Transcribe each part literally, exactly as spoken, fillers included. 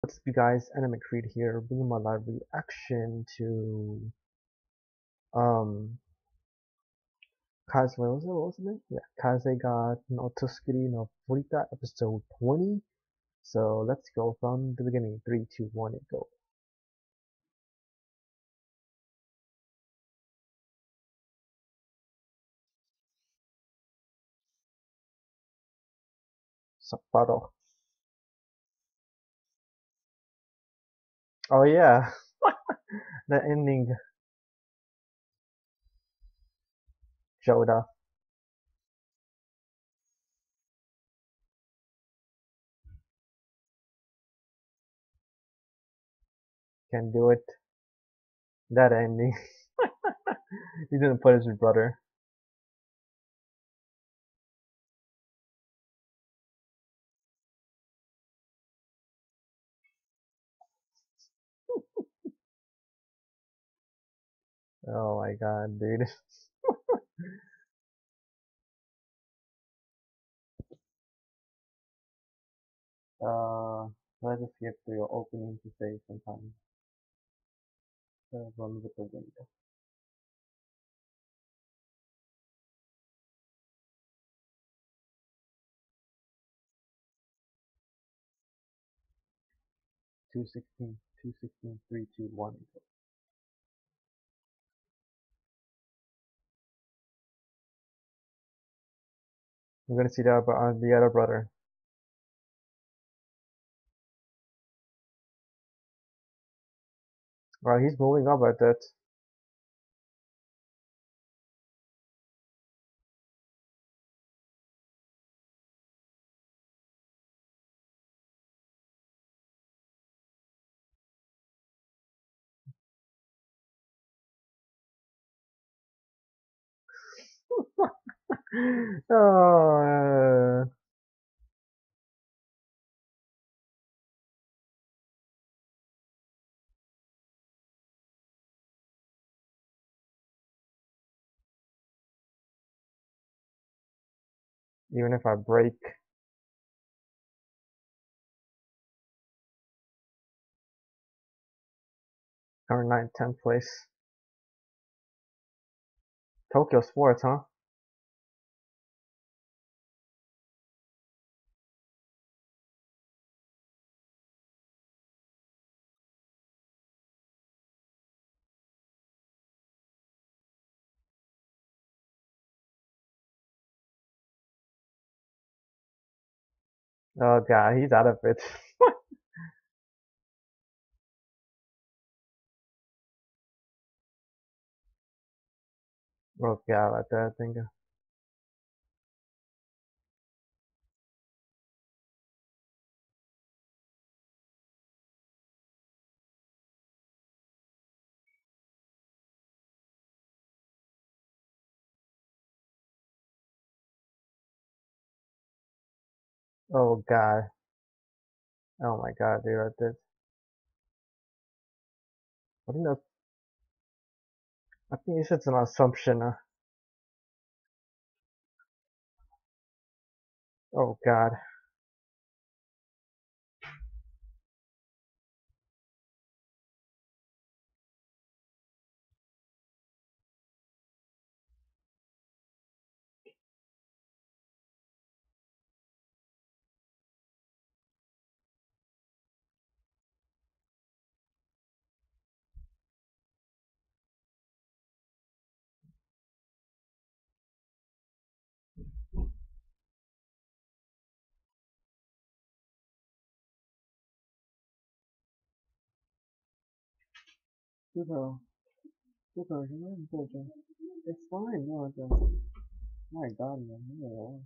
What's up, you guys? Anime Creed here, bringing my live reaction to um Kaze. What was it? What was the name? Yeah, Kaze ga no Totsukiri no Furita, episode twenty. So let's go from the beginning. Three, two, one, and go. Sapporo. Oh yeah, the ending. Joda can do it. That ending. He didn't put his brother. Oh my god, dude. Uh, let's just skip to your opening to say sometimes. Uh, run with the wind. Two sixteen, two sixteen, three, two, one. I'm gonna see the other, uh, the other brother. Right, he's moving up at that. Oh, uh, even if I break or ninth, tenth place. Tokyo Sports, huh? Oh god, he's out of it. Oh god, like that thing. Oh god. Oh my god, dude, like this. I think that's, I think it's just an assumption. Uh, oh god. Super, super, it's fine, no, it's, uh, my god, man, no,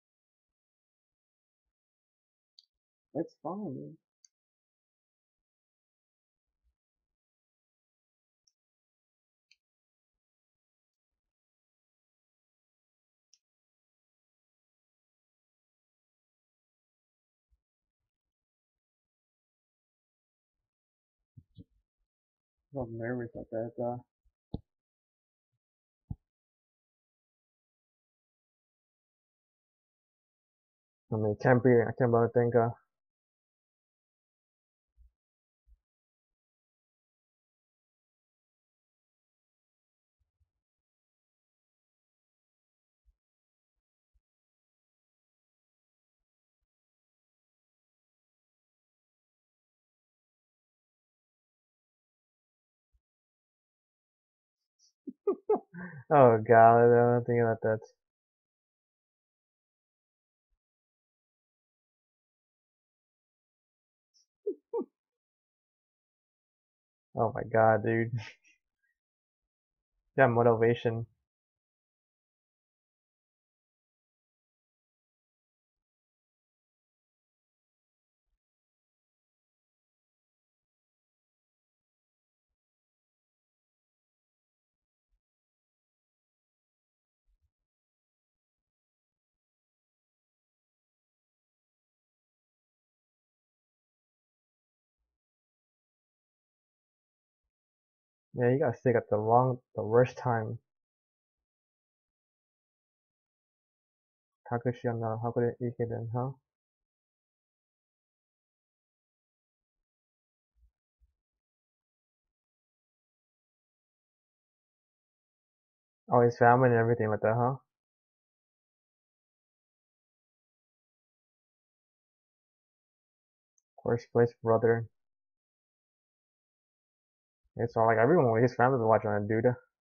it's fine. I'm nervous at that. Uh, I mean, can't be, I can't really think. Uh, Oh god, I don't think about that. Oh my god, dude. Yeah, motivation. Yeah, you got sick at the wrong, the worst time. Takeshi on the Hakure Ikeden, huh? Oh, his family and everything like that, huh? Worst place brother. It's all like everyone, his family's watching that dude.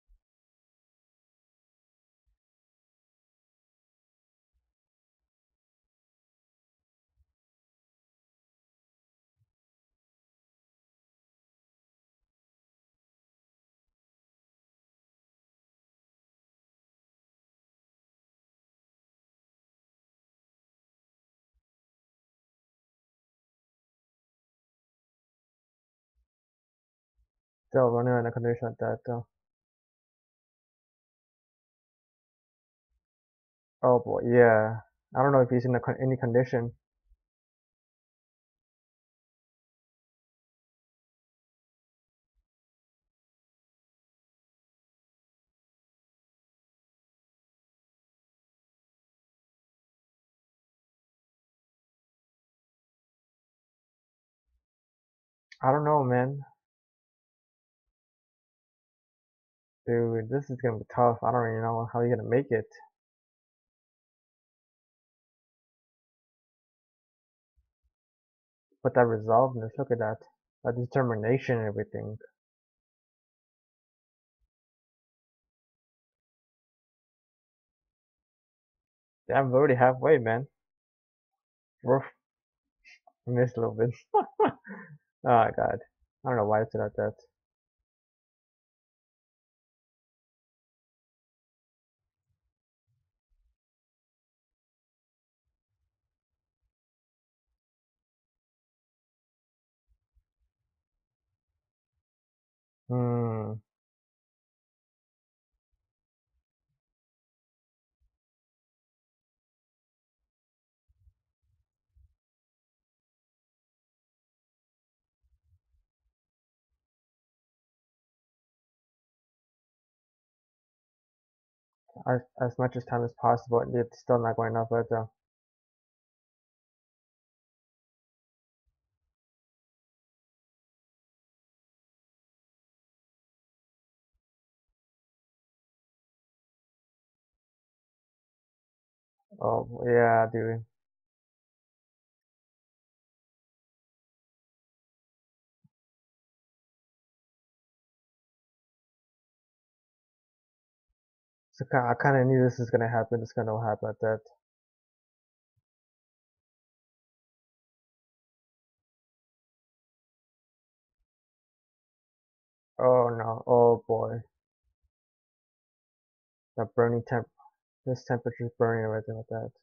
Still running in a condition like that, though. Oh boy, yeah. I don't know if he's in a, any condition. I don't know, man. Dude, this is gonna be tough. I don't really know how you're gonna make it. But that resolveness, look at that. That determination and everything. Damn, we're already halfway, man. We're missed a little bit. Oh god. I don't know why it's like that. Hmm. As, as much as time as possible, it's still not going enough, but uh, oh yeah, dude. So I kind of knew this is gonna happen. It's gonna happen like that. Oh no. Oh boy. The burning temp. This temperature's burning everything like that.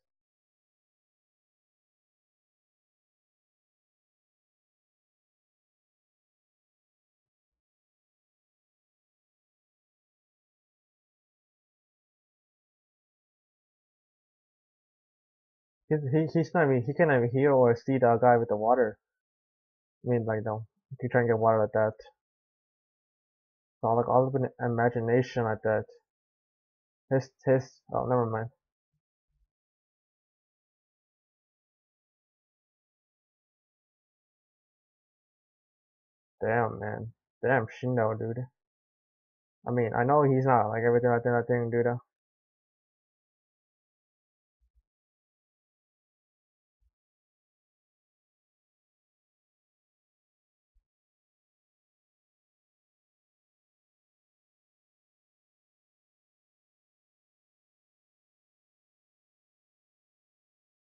He's, he, he's not even, he can't even hear or see the guy with the water. I mean, like, no. If you try and get water like that. So, like, all of an imagination like that. His, his, oh, never mind. Damn, man. Damn, Shindo, dude. I mean, I know he's not, like, everything like that, I think, dude.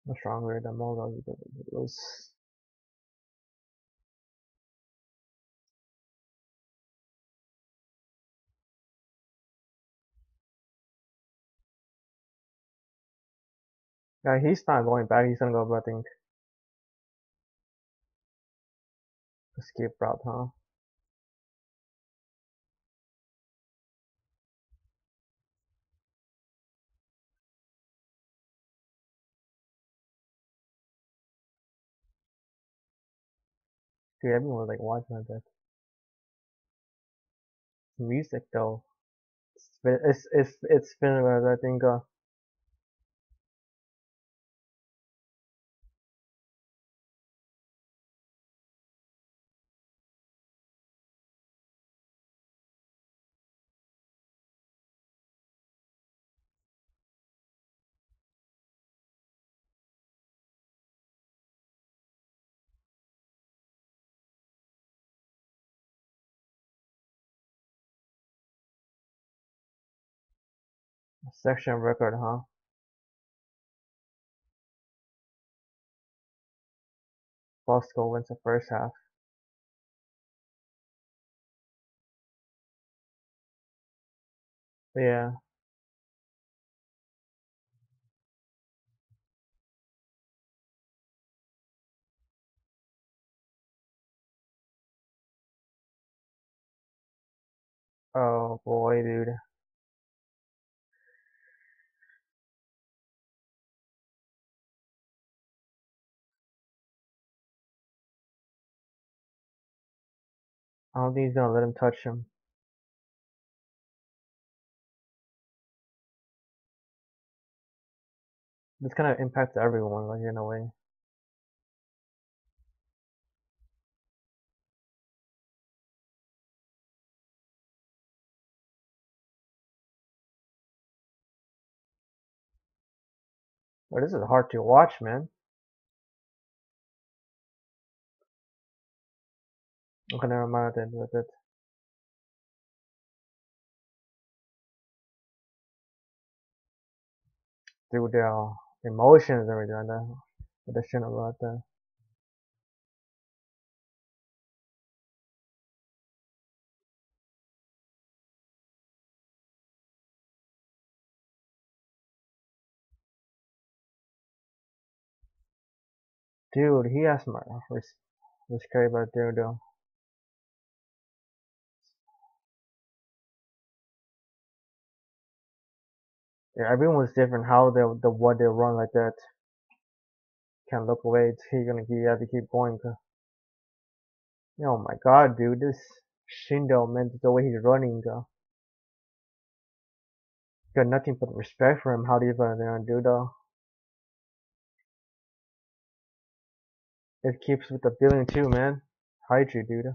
stronger than most of those. Yeah, he's not going back. He's gonna go, I think, escape route, huh? Dude, everyone was like watching that. Music though, it's it's it's, it's similar. I think. Uh, section record, huh? Bosco wins the first half. Yeah. Oh boy, dude. I don't think he's gonna let him touch him. This kind of impacts everyone, like in a way. But this is hard to watch, man. Okay, never mind that with it. Dude, their uh, emotions and everything like that. But the shit about that. Dude, he has my res- respect about dude though. Yeah, everyone's different. How they the what they run like that. Can't look away. He's gonna he have to keep going. Oh my god, dude, this Shindo, man, the way he's running, uh, got nothing but respect for him. How do you gonna do though? It keeps with the billion too, man. Hide you, dude.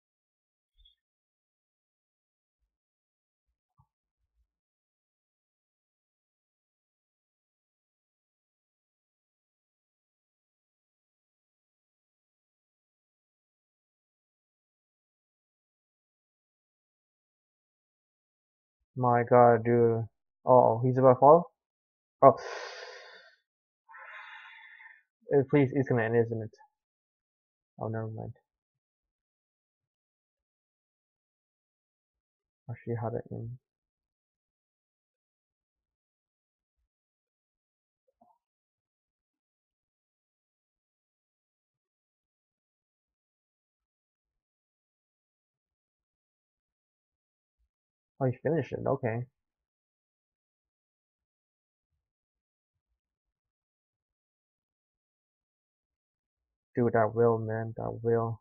My god, dude. Oh, he's about to fall? Oh, Uh, please, it's gonna end, isn't it? Oh, never mind. Actually, how to end. Oh, you finished it. Okay. Dude, that will, man. That will.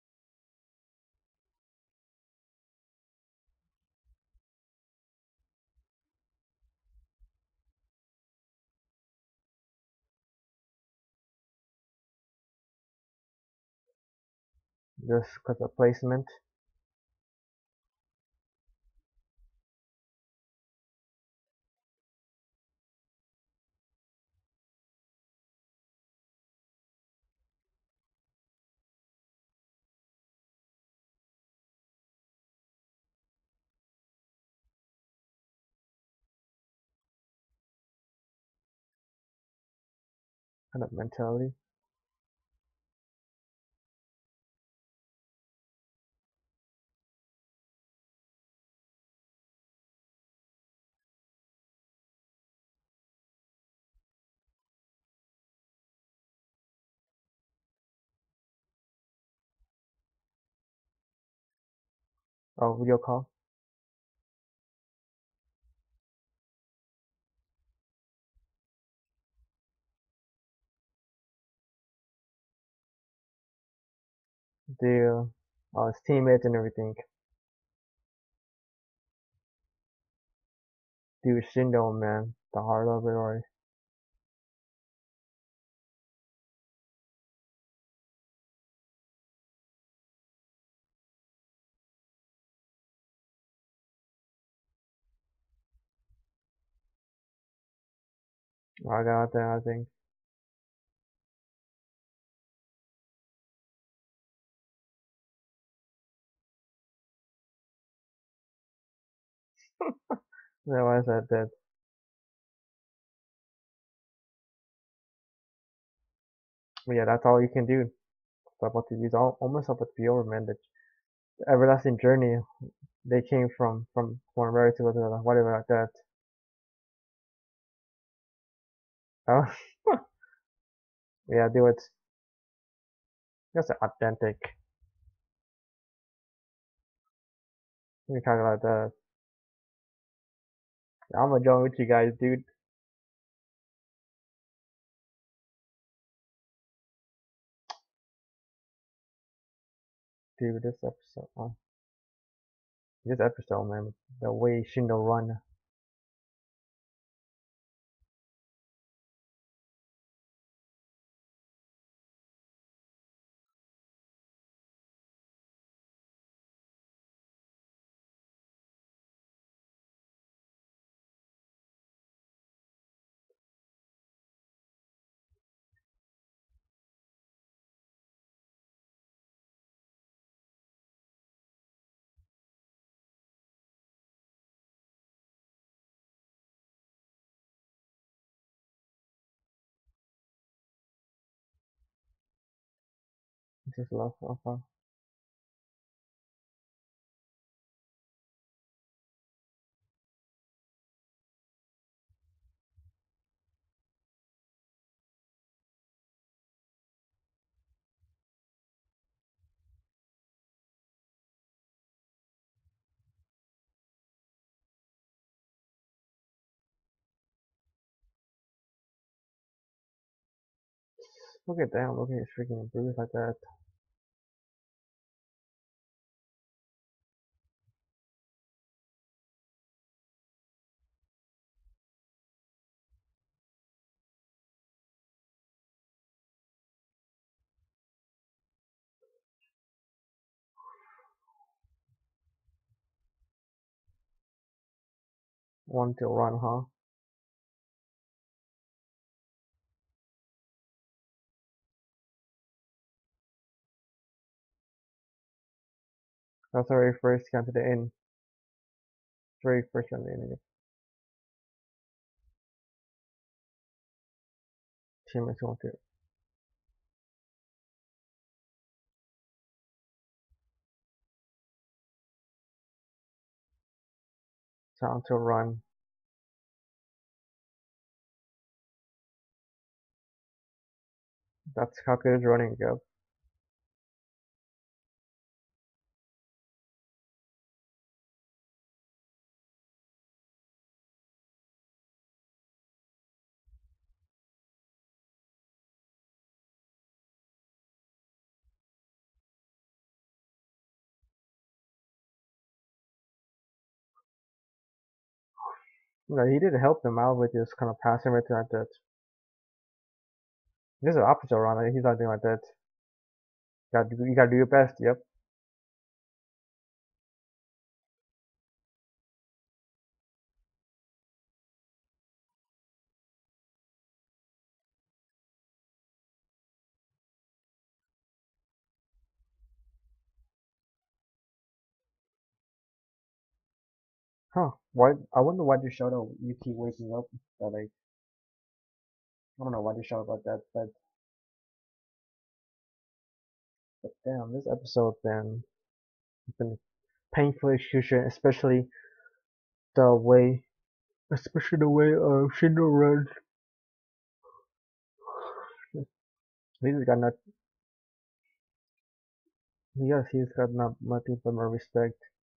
Just cause of placement. kind of mentality. Oh, video call. The uh, his teammates and everything. Dude, Shindo, man, the heart of it, or I got that. I think. No, I said that. But yeah, that's all you can do. It's about to use all, almost about to be over, man. The everlasting journey they came from from one America to another, whatever like that. Oh, yeah, do it. Just authentic. You talk about that. I'm gonna join with you guys, dude. Dude, this episode, uh, this episode, man, the way Shindo run. Just love, love, love. Look at that. Look at his freaking bruise like that. One to run, huh? That's the very first count to the end. Very first count to the end. Teammates want to. Sound to run. That's how good his running go. No, he did help them out with just kind of passing right like that. This is the opposite run. Like, he's not doing like that. You gotta do, you gotta do your best. Yep. Huh. Why? I wonder why they showed up. You keep waking up that late. I don't know why they shout about that, but but damn, this episode been been painfully execution, especially the way, especially the way uh Shindo runs. He's got not, yes, he's got not nothing but more respect.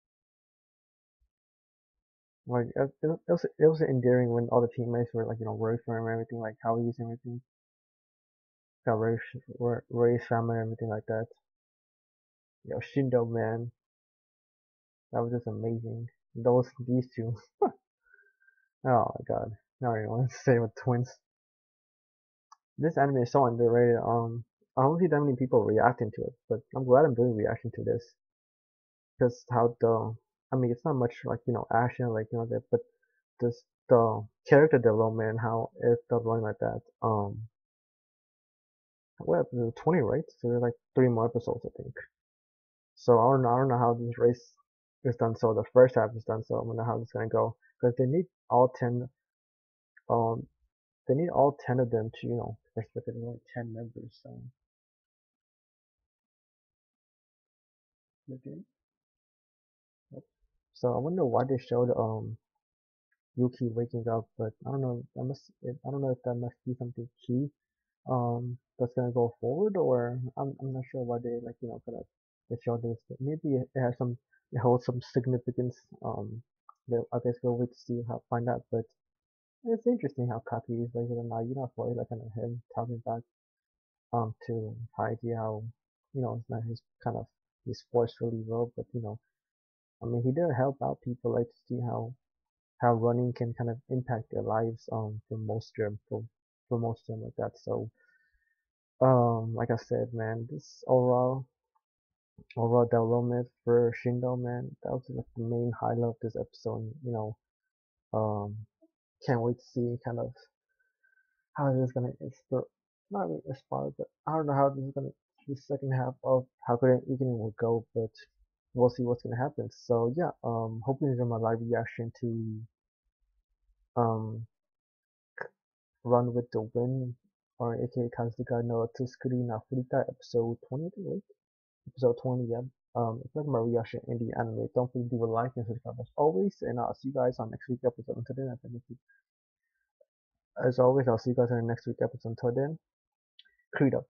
Like it, it, it was it was endearing when all the teammates were like you know rooting for him and everything, like how he's and everything, got raised raised family and everything like that. Yo, Shindo man, that was just amazing. Those these two, oh my god. Now I want to say with twins. This anime is so underrated. Um, I don't see that many people reacting to it, but I'm glad I'm doing reaction to this because how the, I mean, it's not much like you know action like you know that, but just the character development and how it's developing like that. Um, what episode? twenty, right? So there's like three more episodes, I think. So I don't know. I don't know how this race is done. So the first half is done. So I don't know how it's gonna go because they need all ten. Um, they need all ten of them to you know respect there's only ten members. So okay. So I wonder why they showed um Yuki waking up, but I don't know. I must. I don't know if that must be something key um that's gonna go forward, or I'm I'm not sure why they like you know gonna they show this. Maybe it has some it holds some significance. Um, that I guess we'll wait to see how find out. But it's interesting how Kaki is later than now. You know, for like kind of him talking back um to Heidi how you know it's not his kind of his forcefully role, but you know I mean he did help out people like to see how how running can kind of impact their lives um for most of them for for most of them like that. So um like I said, man, this overall overall development for Shindo, man, that was like the main highlight of this episode. You know, um can't wait to see kind of how this is gonna inspire, not really inspire, but I don't know how this is gonna the second half of how good Evening will go, but we'll see what's gonna happen. So yeah, um hoping you enjoy my live reaction to um Run with the Wind, or aka Kazuka no Tsuskuri na Furita, episode twenty, I think, right? Episode twenty, yeah. Um, it's like my reaction in the anime. Don't forget to leave a like and subscribe as always, and I'll see you guys on next week episode. Until then, as always, I'll see you guys on the next week episode. Until then, Creed up.